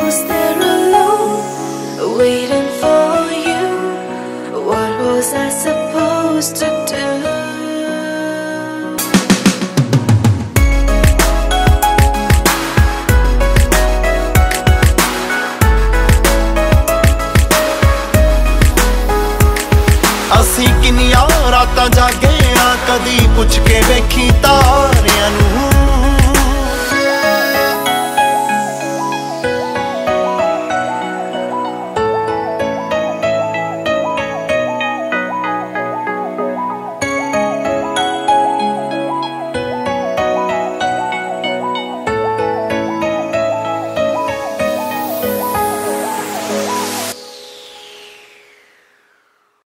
was there alone, waiting for you. What was I supposed to do? ਅਸੀਂ ਕਿੰਨੀਆਂ ਰਾਤਾਂ ਜਾਗੇ ਆ, ਕਦੀ ਪੁੱਛ ਕੇ ਵੇਖੀ ਤਾਂ